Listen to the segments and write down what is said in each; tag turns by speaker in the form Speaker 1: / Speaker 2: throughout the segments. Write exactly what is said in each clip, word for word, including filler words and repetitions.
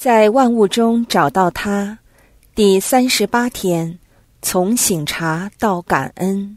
Speaker 1: 在万物中找到他，第三十八天，从省察到感恩。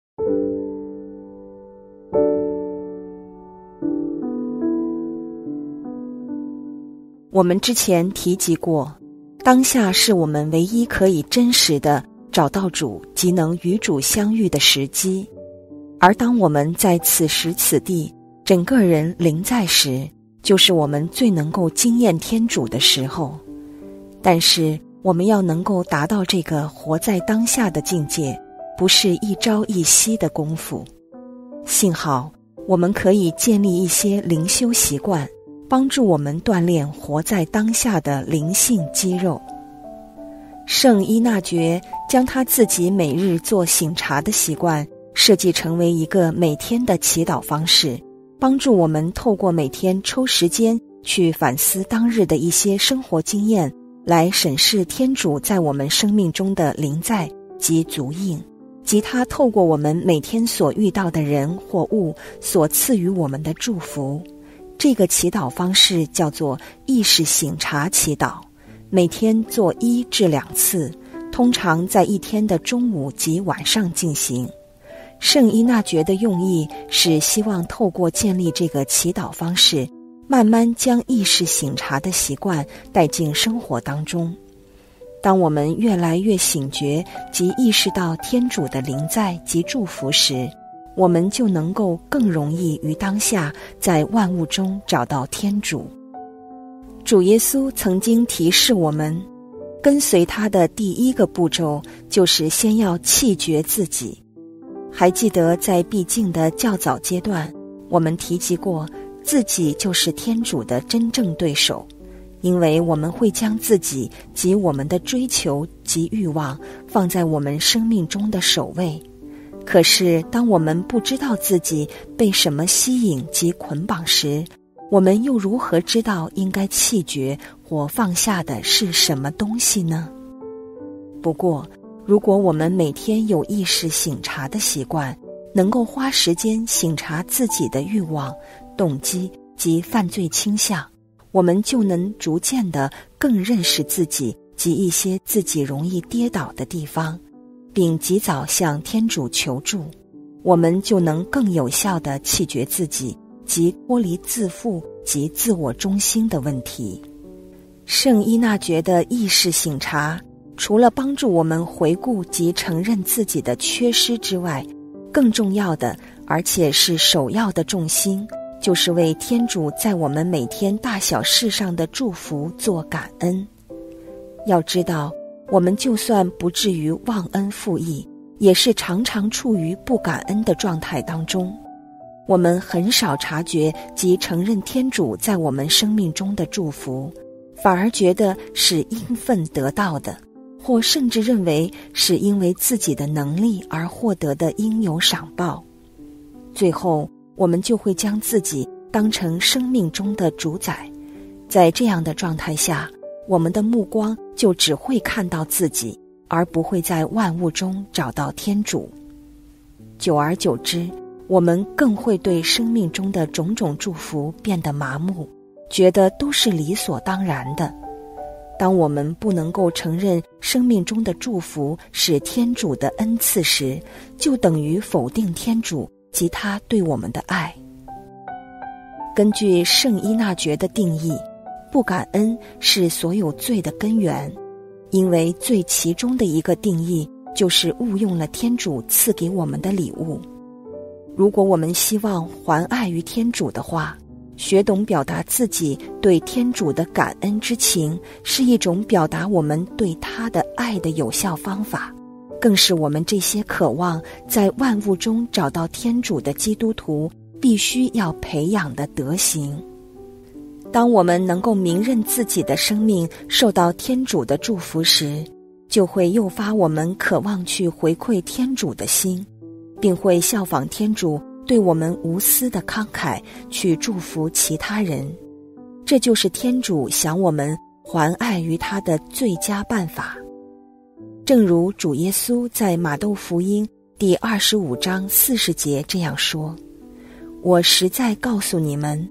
Speaker 1: 我们之前提及过，当下是我们唯一可以真实的找到主及能与主相遇的时机，而当我们在此时此地整个人临在时，就是我们最能够经验天主的时候。但是我们要能够达到这个活在当下的境界，不是一朝一夕的功夫。幸好我们可以建立一些灵修习惯，帮助我们锻炼活在当下的灵性肌肉。圣依纳爵将他自己每日做省察的习惯设计成为一个每天的祈祷方式，帮助我们透过每天抽时间去反思当日的一些生活经验，来审视天主在我们生命中的临在及足印，及他透过我们每天所遇到的人或物所赐予我们的祝福。这个祈祷方式叫做意识省察祈祷，每天做一至两次，通常在一天的中午及晚上进行。圣依纳爵的用意是希望透过建立这个祈祷方式，慢慢将意识省察的习惯带进生活当中。当我们越来越醒觉及意识到天主的临在及祝福时，我们就能够更容易于当下在万物中找到天主。主耶稣曾经提示我们，跟随他的第一个步骤就是先要弃绝自己。还记得在必经的较早阶段，我们提及过，自己就是天主的真正对手，因为我们会将自己及我们的追求及欲望放在我们生命中的首位。可是当我们不知道自己被什么吸引及捆绑时，我们又如何知道应该弃绝或放下的是什么东西呢？不过如果我们每天有意识省察的习惯，能够花时间省察自己的欲望、动机及犯罪倾向，我们就能逐渐地更认识自己及一些自己容易跌倒的地方，并及早向天主求助。我们就能更有效地弃绝自己及脱离自负及自我中心的问题。圣依纳爵的意识省察除了帮助我们回顾及承认自己的缺失之外，更重要的，而且是首要的重心，就是为天主在我们每天大小事上的祝福做感恩。要知道，我们就算不至于忘恩负义，也是常常处于不感恩的状态当中。我们很少察觉及承认天主在我们生命中的祝福，反而觉得是应分得到的，或甚至认为是因为自己的能力而获得的应有赏报。最后我们就会将自己当成生命中的主宰，在这样的状态下，我们的目光就只会看到自己，而不会在万物中找到天主。久而久之，我们更会对生命中的种种祝福变得麻木，觉得都是理所当然的。当我们不能够承认生命中的祝福是天主的恩赐时，就等于否定天主及他对我们的爱。根据圣依纳爵的定义，不感恩是所有罪的根源，因为罪其中的一个定义就是误用了天主赐给我们的礼物。如果我们希望还爱于天主的话，学懂表达自己对天主的感恩之情，是一种表达我们对他的爱的有效方法，更是我们这些渴望在万物中找到天主的基督徒必须要培养的德行。当我们能够明认自己的生命受到天主的祝福时，就会诱发我们渴望去回馈天主的心，并会效仿天主对我们无私的慷慨去祝福其他人。这就是天主想我们还爱于他的最佳办法。正如主耶稣在马窦福音第二十五章四十节这样说：我实在告诉你们，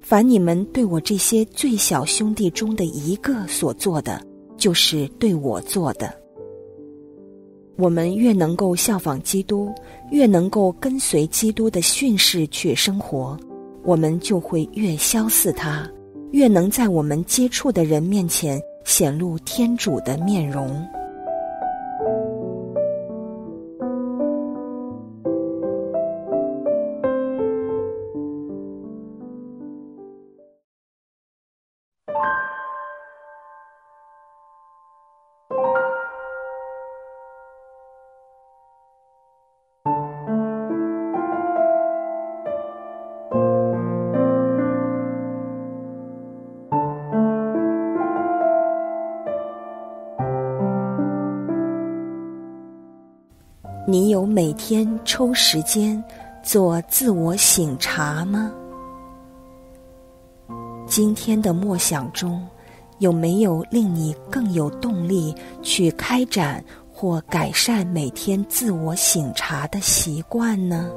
Speaker 1: 凡你们对我这些最小兄弟中的一个所做的，就是对我做的。我们越能够效仿基督，越能够跟随基督的训示去生活，我们就会越相似他，越能在我们接触的人面前显露天主的面容。你有每天抽时间做自我省察吗？今天的默想中，有没有令你更有动力去开展或改善每天自我省察的习惯呢？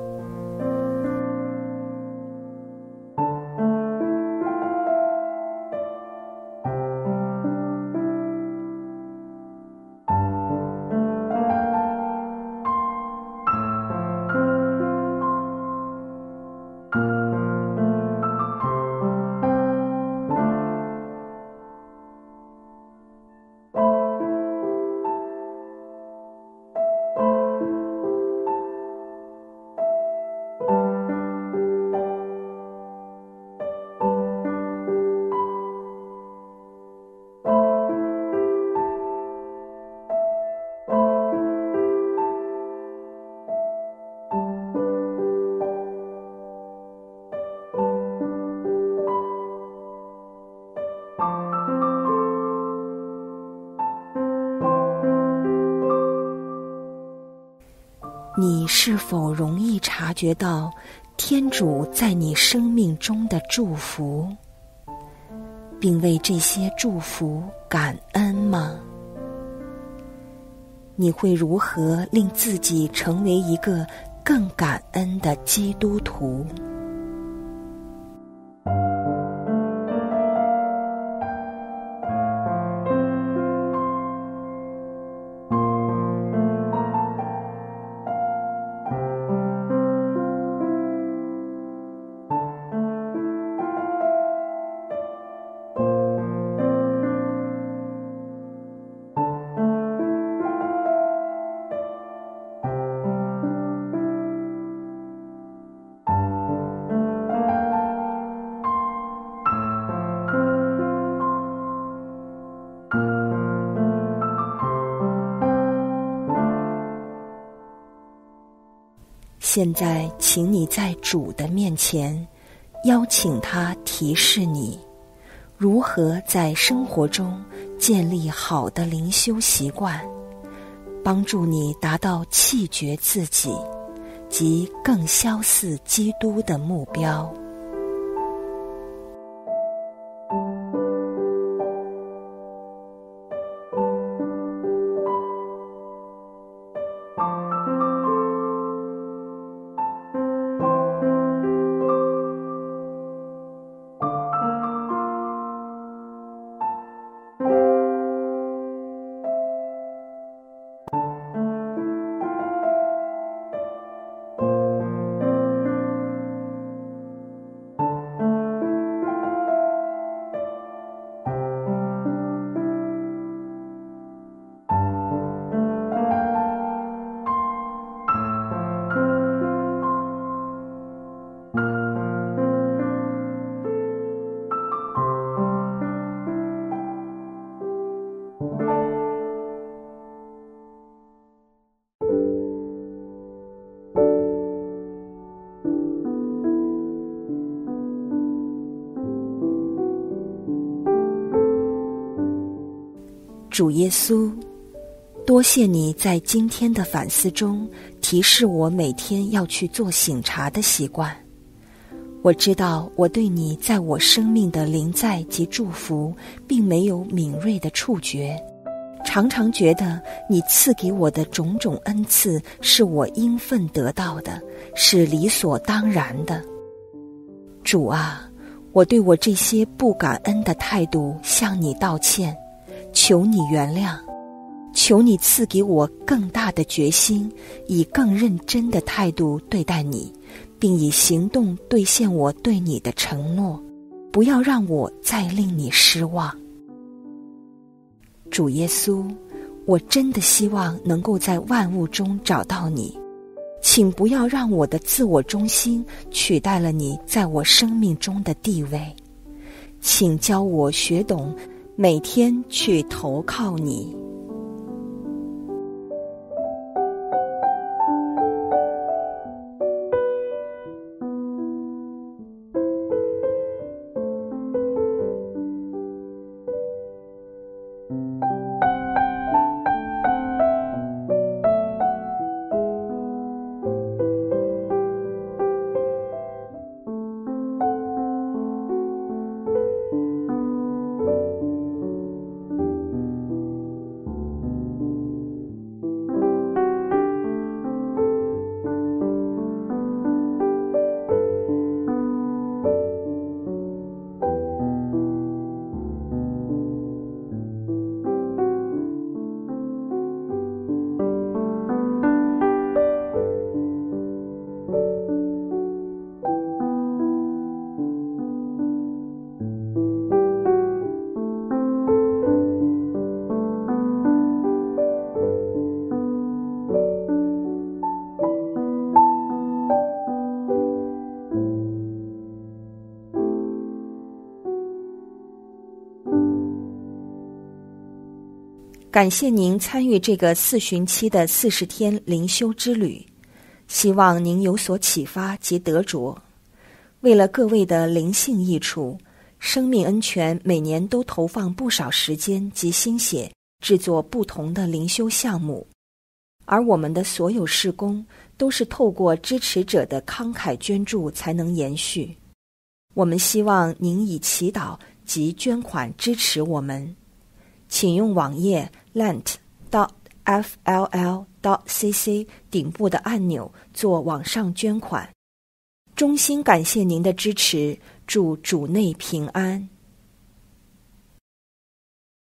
Speaker 1: 你是否容易察觉到天主在你生命中的祝福，并为这些祝福感恩吗？你会如何令自己成为一个更感恩的基督徒？现在请你在主的面前，邀请他提示你，如何在生活中建立好的灵修习惯，帮助你达到弃绝自己，及更相似基督的目标。主耶稣，多谢你在今天的反思中提示我每天要去做省察的习惯。我知道我对你在我生命的临在及祝福并没有敏锐的触觉，常常觉得你赐给我的种种恩赐是我应分得到的，是理所当然的。主啊，我我对我这些不感恩的态度向你道歉，求你原谅，求你赐给我更大的决心，以更认真的态度对待你，并以行动兑现我对你的承诺，不要让我再令你失望。主耶稣，我真的希望能够在万物中找到你，请不要让我的自我中心取代了你在我生命中的地位，请教我学懂每天去投靠你。感谢您参与这个四旬期的四十天灵修之旅，希望您有所启发及得着。为了各位的灵性益处，生命恩泉每年都投放不少时间及心血制作不同的灵修项目，而我们的所有事工都是透过支持者的慷慨捐助才能延续。我们希望您以祈祷及捐款支持我们，请用网页 lent dot f l l dot c c 顶部的按钮做网上捐款。衷心感谢您的支持，祝主内平安。